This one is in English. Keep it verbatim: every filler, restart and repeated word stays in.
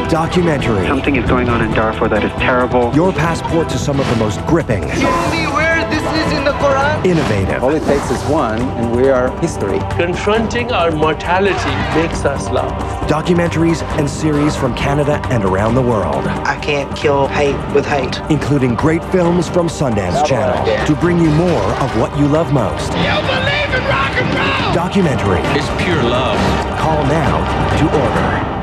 Documentary. Something is going on in Darfur that is terrible. Your passport to some of the most gripping. Show me where this is in the Quran. Innovative. All it takes is one, and we are history. Confronting our mortality makes us laugh. Documentaries and series from Canada and around the world. I can't kill hate with hate. Including great films from Sundance Channel to bring you more of what you love most. You believe in rock and roll! Documentary. It's pure love. Call now to order.